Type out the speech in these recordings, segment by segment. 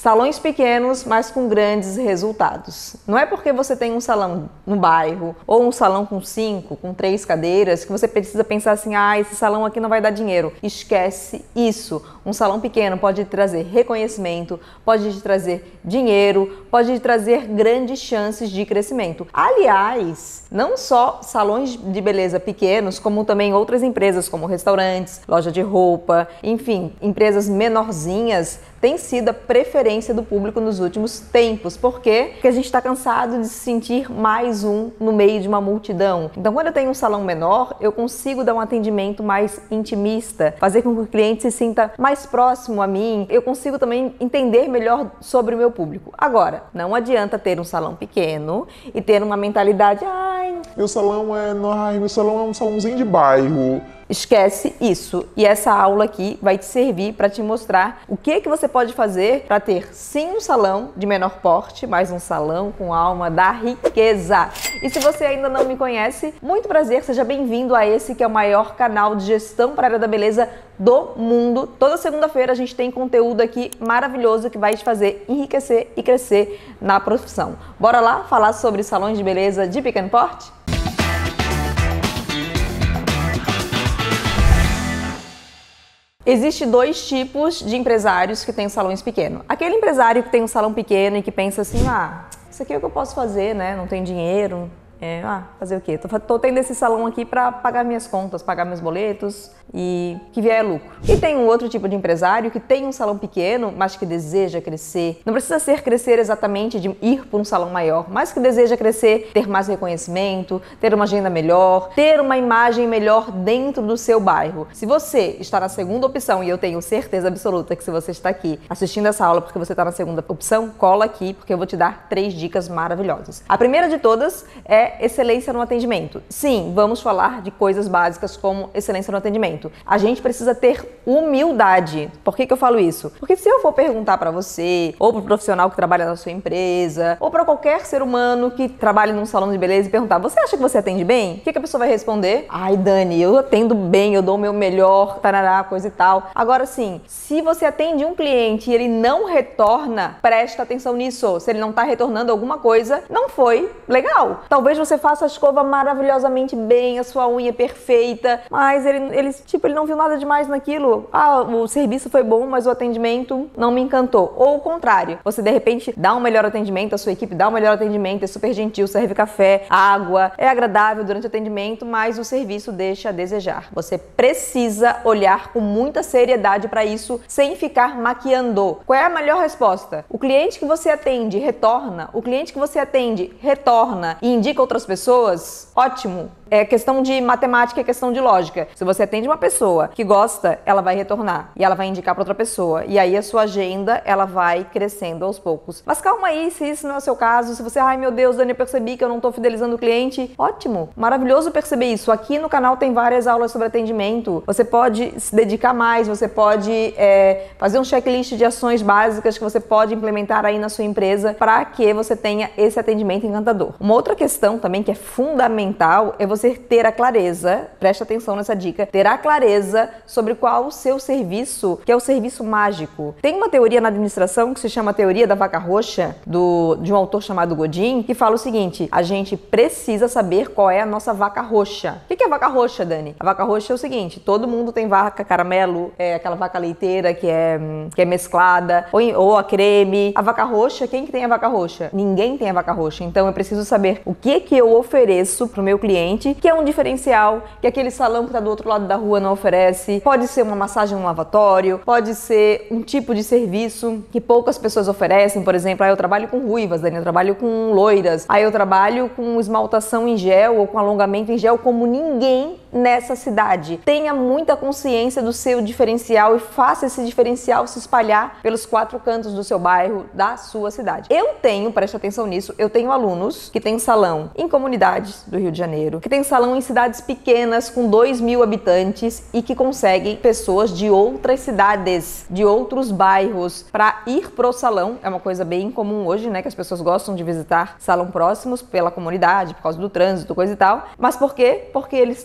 salões pequenos, mas com grandes resultados. Não é porque você tem um salão no bairro ou um salão com 5, com 3 cadeiras que você precisa pensar assim, esse salão aqui não vai dar dinheiro. Esquece isso. Um salão pequeno pode te trazer reconhecimento, pode te trazer dinheiro, pode te trazer grandes chances de crescimento. Aliás, não só salões de beleza pequenos, como também outras empresas como restaurantes, loja de roupa, enfim, empresas menorzinhas tem sido a preferência do público nos últimos tempos. Por quê? Porque a gente está cansado de se sentir mais um no meio de uma multidão. Então, quando eu tenho um salão menor, eu consigo dar um atendimento mais intimista, fazer com que o cliente se sinta mais próximo a mim. Eu consigo também entender melhor sobre o meu público. Agora, não adianta ter um salão pequeno e ter uma mentalidade, meu salão é um salãozinho de bairro. Esquece isso. E essa aula aqui vai te servir para te mostrar o que você pode fazer para ter sim um salão de menor porte, mas um salão com alma da riqueza. E se você ainda não me conhece, muito prazer, seja bem-vindo a esse que é o maior canal de gestão para a área da beleza do mundo. Toda segunda-feira a gente tem conteúdo aqui maravilhoso que vai te fazer enriquecer e crescer na profissão. Bora lá falar sobre salões de beleza de pequeno porte? Existem 2 tipos de empresários que têm salões pequenos. Aquele empresário que tem um salão pequeno e que pensa assim, isso aqui é o que eu posso fazer, né? Não tem dinheiro. Fazer o quê? Tô tendo esse salão aqui para pagar minhas contas, pagar meus boletos e que vier lucro. E tem um outro tipo de empresário que tem um salão pequeno, mas que deseja crescer. Não precisa ser crescer exatamente de ir para um salão maior, mas que deseja crescer, ter mais reconhecimento, ter uma agenda melhor, ter uma imagem melhor dentro do seu bairro. Se você está na segunda opção, e eu tenho certeza absoluta que se você está aqui assistindo essa aula porque você está na segunda opção, cola aqui porque eu vou te dar 3 dicas maravilhosas. A primeira de todas é excelência no atendimento. Sim, vamos falar de coisas básicas como excelência no atendimento. A gente precisa ter humildade. Por que eu falo isso? Porque se eu for perguntar para você, ou para o profissional que trabalha na sua empresa, ou para qualquer ser humano que trabalhe num salão de beleza e perguntar, você acha que você atende bem? O que a pessoa vai responder? Dani, eu atendo bem, eu dou o meu melhor, tarará, coisa e tal. Agora sim, se você atende um cliente e ele não retorna, presta atenção nisso. Se ele não está retornando alguma coisa, não foi legal. Talvez você faça a escova maravilhosamente bem, a sua unha perfeita, mas ele não viu nada demais naquilo. O serviço foi bom, mas o atendimento não me encantou. Ou o contrário, você de repente dá um melhor atendimento, a sua equipe dá um melhor atendimento, é super gentil, serve café, água, é agradável durante o atendimento, mas o serviço deixa a desejar. Você precisa olhar com muita seriedade para isso, sem ficar maquiando. Qual é a melhor resposta? O cliente que você atende retorna, o cliente que você atende retorna e indica outras pessoas, ótimo. É questão de matemática, é questão de lógica. Se você atende uma pessoa que gosta, ela vai retornar e ela vai indicar para outra pessoa. E aí a sua agenda, ela vai crescendo aos poucos. Mas calma aí, se isso não é o seu caso, se você, meu Deus, Dani, eu percebi que eu não estou fidelizando o cliente, ótimo, maravilhoso perceber isso. Aqui no canal tem várias aulas sobre atendimento. Você pode se dedicar mais, você pode fazer um checklist de ações básicas que você pode implementar aí na sua empresa para que você tenha esse atendimento encantador. Uma outra questão também que é fundamental é você ter a clareza, preste atenção nessa dica, ter a clareza sobre qual o seu serviço, que é o serviço mágico. Tem uma teoria na administração que se chama a teoria da vaca roxa, de um autor chamado Godin, que fala o seguinte, a gente precisa saber qual é a nossa vaca roxa. O que é vaca roxa, Dani? A vaca roxa é o seguinte, todo mundo tem vaca caramelo, aquela vaca leiteira que é mesclada, ou a creme. A vaca roxa, quem que tem a vaca roxa? Ninguém tem a vaca roxa. Então eu preciso saber o que eu ofereço pro meu cliente, que é um diferencial, que aquele salão que está do outro lado da rua não oferece. Pode ser uma massagem no lavatório, pode ser um tipo de serviço que poucas pessoas oferecem, por exemplo, eu trabalho com ruivas, Dani, eu trabalho com loiras, eu trabalho com esmaltação em gel ou com alongamento em gel como ninguém nessa cidade. Tenha muita consciência do seu diferencial e faça esse diferencial se espalhar pelos 4 cantos do seu bairro, da sua cidade. Preste atenção nisso, eu tenho alunos que têm salão em comunidades do Rio de Janeiro, que tem salão em cidades pequenas com 2.000 habitantes e que conseguem pessoas de outras cidades, de outros bairros para ir pro salão. É uma coisa bem comum hoje, né, que as pessoas gostam de visitar salão próximos pela comunidade, por causa do trânsito, coisa e tal. Mas por quê? Porque eles têm a vaga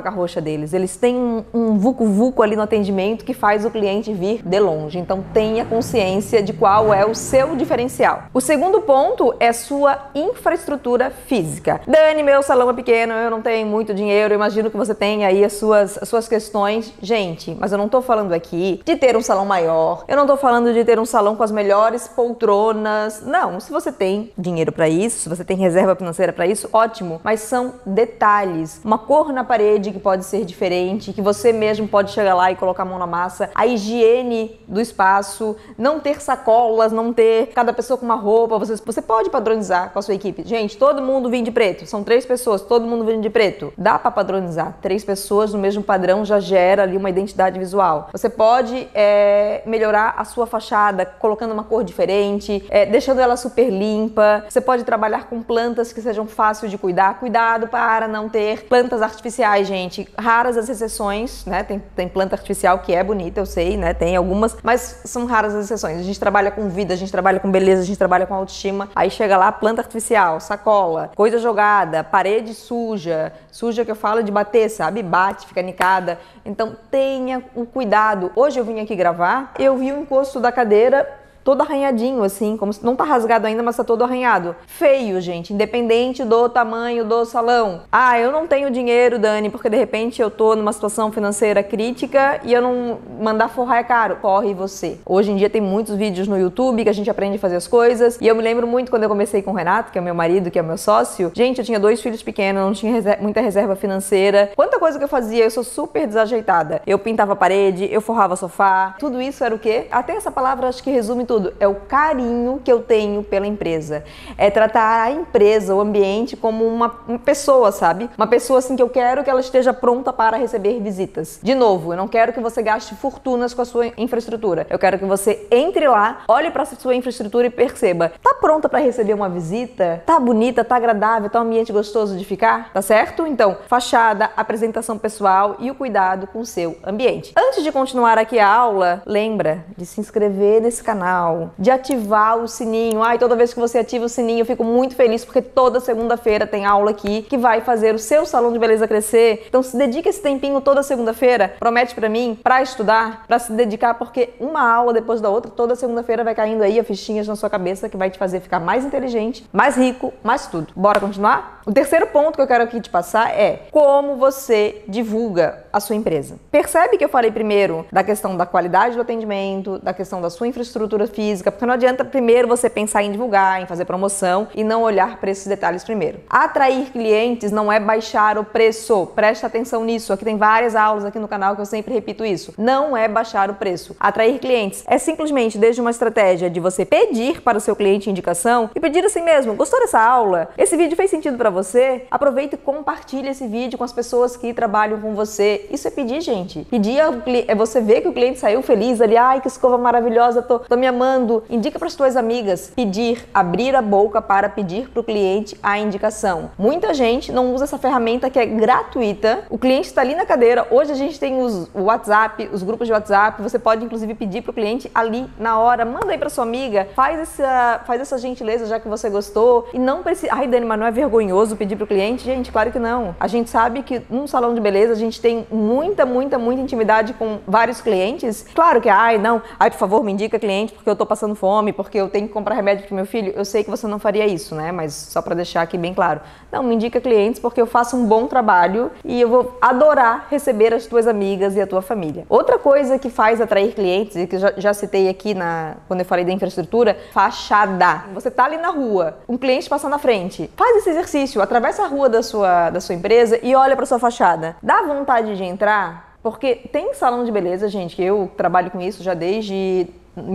placa roxa deles. Eles têm um vucu-vucu ali no atendimento que faz o cliente vir de longe. Então tenha consciência de qual é o seu diferencial. O segundo ponto é sua infraestrutura física. Dani, meu salão é pequeno, eu não tenho muito dinheiro, eu imagino que você tem aí as suas questões. Gente, mas eu não tô falando aqui de ter um salão maior, eu não tô falando de ter um salão com as melhores poltronas. Não, se você tem dinheiro para isso, se você tem reserva financeira para isso, ótimo. Mas são detalhes. Uma cor na parede que pode ser diferente, que você mesmo pode chegar lá e colocar a mão na massa. A higiene do espaço, não ter sacolas, não ter cada pessoa com uma roupa. Você pode padronizar com a sua equipe. Gente, todo mundo vem de preto. São 3 pessoas, todo mundo vem de preto. Dá para padronizar. 3 pessoas no mesmo padrão já gera ali uma identidade visual. Você pode melhorar a sua fachada colocando uma cor diferente, deixando ela super limpa. Você pode trabalhar com plantas que sejam fáceis de cuidar. Cuidado para não ter plantas artificiais, gente. Raras as exceções, né? Tem planta artificial que é bonita, eu sei, né? Tem algumas, mas são raras as exceções. A gente trabalha com vida, a gente trabalha com beleza, a gente trabalha com autoestima. Aí chega lá, planta artificial, sacola, coisa jogada, parede suja. Suja que eu falo de bater, sabe? Bate, fica nicada. Então tenha o cuidado. Hoje eu vim aqui gravar, eu vi o encosto da cadeira todo arranhadinho, assim, como se não tá rasgado ainda, mas tá todo arranhado. Feio, gente, independente do tamanho do salão. Ah, eu não tenho dinheiro, Dani, porque de repente eu tô numa situação financeira crítica e eu não mandar forrar é caro. Corre você. Hoje em dia tem muitos vídeos no YouTube que a gente aprende a fazer as coisas. E eu me lembro muito quando eu comecei com o Renato, que é o meu marido, que é o meu sócio. Gente, eu tinha 2 filhos pequenos, não tinha muita reserva financeira. Quanta coisa que eu fazia, eu sou super desajeitada. Eu pintava a parede, eu forrava sofá. Tudo isso era o quê? Até essa palavra acho que resume tudo. É o carinho que eu tenho pela empresa. É tratar a empresa, o ambiente, como uma pessoa, sabe? Uma pessoa assim que eu quero que ela esteja pronta para receber visitas. De novo, eu não quero que você gaste fortunas com a sua infraestrutura. Eu quero que você entre lá, olhe para a sua infraestrutura e perceba. Tá pronta para receber uma visita? Tá bonita? Tá agradável? Tá um ambiente gostoso de ficar? Tá certo? Então, fachada, apresentação pessoal e o cuidado com o seu ambiente. Antes de continuar aqui a aula, lembra de se inscrever nesse canal, de ativar o sininho. Ai, toda vez que você ativa o sininho, eu fico muito feliz porque toda segunda-feira tem aula aqui que vai fazer o seu salão de beleza crescer. Então se dedica esse tempinho toda segunda-feira, promete pra mim, pra estudar, pra se dedicar, porque uma aula depois da outra, toda segunda-feira vai caindo aí a fichinhas na sua cabeça que vai te fazer ficar mais inteligente, mais rico, mais tudo. Bora continuar? O terceiro ponto que eu quero aqui te passar é como você divulga a sua empresa. Percebe que eu falei primeiro da questão da qualidade do atendimento, da questão da sua infraestrutura física, porque não adianta primeiro você pensar em divulgar, em fazer promoção e não olhar para esses detalhes primeiro. Atrair clientes não é baixar o preço. Presta atenção nisso. Aqui tem várias aulas aqui no canal que eu sempre repito isso. Não é baixar o preço. Atrair clientes é simplesmente desde uma estratégia de você pedir para o seu cliente indicação e pedir assim mesmo: gostou dessa aula? Esse vídeo fez sentido para você? Aproveita e compartilha esse vídeo com as pessoas que trabalham com você. Isso é pedir, gente. Pedir é você ver que o cliente saiu feliz ali. Ai, que escova maravilhosa, tô me amando. Indica para as tuas amigas. Pedir, abrir a boca para pedir para o cliente a indicação. Muita gente não usa essa ferramenta que é gratuita. O cliente está ali na cadeira. Hoje a gente tem o WhatsApp, os grupos de WhatsApp. Você pode inclusive pedir para o cliente ali na hora. Manda aí para sua amiga. Faz essa gentileza já que você gostou. E não precisa... Ai, Dani, mas não é vergonhoso pedir para o cliente? Gente, claro que não. A gente sabe que num salão de beleza a gente tem muita intimidade com vários clientes. Claro que, ai, não. Ai, por favor, me indica cliente porque eu tô passando fome, porque eu tenho que comprar remédio pro meu filho. Eu sei que você não faria isso, né? Mas só para deixar aqui bem claro. Não, me indica clientes porque eu faço um bom trabalho e eu vou adorar receber as tuas amigas e a tua família. Outra coisa que faz atrair clientes, e que eu já citei aqui quando eu falei da infraestrutura, fachada. Você tá ali na rua, um cliente passa na frente. Faz esse exercício, atravessa a rua da sua empresa e olha para sua fachada. Dá vontade de entrar? Porque tem salão de beleza, gente, que eu trabalho com isso já desde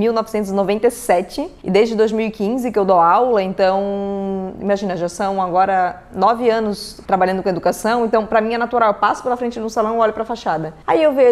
1997 e desde 2015 que eu dou aula, então imagina, já são agora 9 anos trabalhando com educação, então para mim é natural, eu passo pela frente do salão e olho para a fachada. Aí eu vejo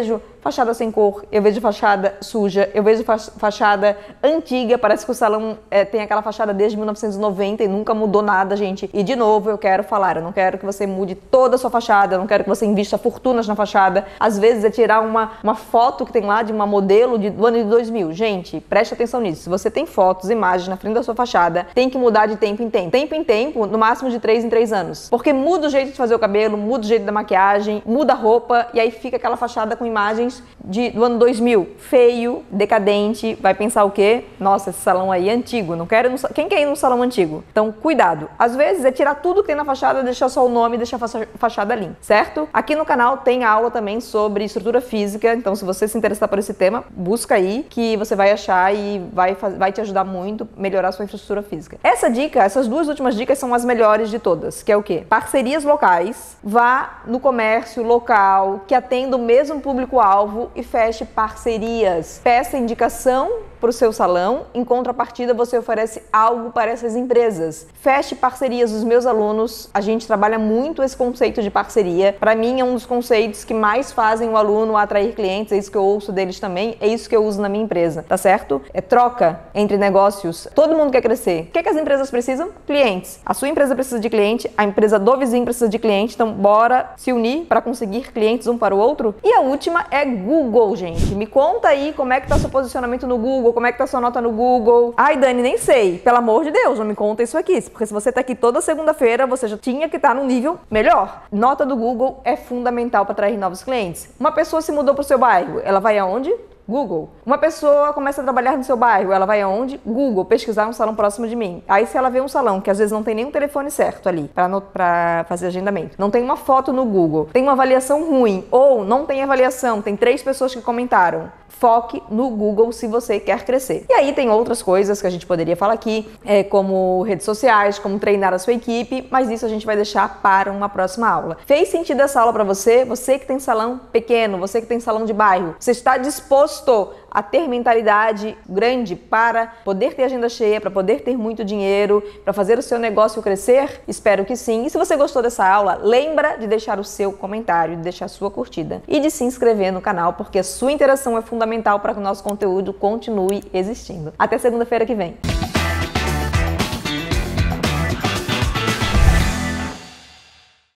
fachada sem cor, eu vejo fachada suja, eu vejo fachada antiga, parece que o salão tem aquela fachada desde 1990 e nunca mudou nada, gente. E de novo, eu quero falar, eu não quero que você mude toda a sua fachada, eu não quero que você invista fortunas na fachada. Às vezes é tirar uma foto que tem lá de uma modelo do ano de 2000. Gente, preste atenção nisso. Se você tem fotos, imagens na frente da sua fachada, tem que mudar de tempo em tempo. Tempo em tempo, no máximo de 3 em 3 anos. Porque muda o jeito de fazer o cabelo, muda o jeito da maquiagem, muda a roupa e aí fica aquela fachada com imagens do ano 2000. Feio, decadente, vai pensar o quê? Nossa, esse salão aí é antigo, não quero quem quer ir num salão antigo? Então, cuidado. Às vezes é tirar tudo que tem na fachada, deixar só o nome e deixar a fachada limpa, certo? Aqui no canal tem aula também sobre estrutura física, então se você se interessar por esse tema, busca aí que você vai achar e vai te ajudar muito a melhorar a sua infraestrutura física. Essas duas últimas dicas são as melhores de todas, que é o quê? Parcerias locais, vá no comércio local que atenda o mesmo público-alvo e feche parcerias. Peça indicação para o seu salão, em contrapartida você oferece algo para essas empresas. Feche parcerias. Os meus alunos, a gente trabalha muito esse conceito de parceria. Para mim é um dos conceitos que mais fazem o aluno atrair clientes, é isso que eu ouço deles também, é isso que eu uso na minha empresa, tá certo? É troca entre negócios. Todo mundo quer crescer. O que é que as empresas precisam? Clientes. A sua empresa precisa de cliente, a empresa do vizinho precisa de cliente, então bora se unir para conseguir clientes um para o outro. E a última é Google, gente. Me conta aí como é que tá seu posicionamento no Google, como é que tá sua nota no Google. Ai, Dani, nem sei. Pelo amor de Deus, não me conta isso aqui. Porque se você tá aqui toda segunda-feira, você já tinha que estar num nível melhor. Nota do Google é fundamental para atrair novos clientes. Uma pessoa se mudou pro seu bairro, ela vai aonde? Google. Uma pessoa começa a trabalhar no seu bairro, ela vai aonde? Google, pesquisar um salão próximo de mim. Aí se ela vê um salão que às vezes não tem nenhum telefone certo ali para fazer agendamento, não tem uma foto no Google, tem uma avaliação ruim ou não tem avaliação, tem 3 pessoas que comentaram. Foque no Google se você quer crescer. E aí tem outras coisas que a gente poderia falar aqui, como redes sociais, como treinar a sua equipe, mas isso a gente vai deixar para uma próxima aula. Fez sentido essa aula para você? Você que tem salão pequeno, você que tem salão de bairro, você está disposto a ter mentalidade grande para poder ter agenda cheia, para poder ter muito dinheiro, para fazer o seu negócio crescer? Espero que sim. E se você gostou dessa aula, lembra de deixar o seu comentário, de deixar a sua curtida e de se inscrever no canal, porque a sua interação é fundamental para que o nosso conteúdo continue existindo. Até segunda-feira que vem.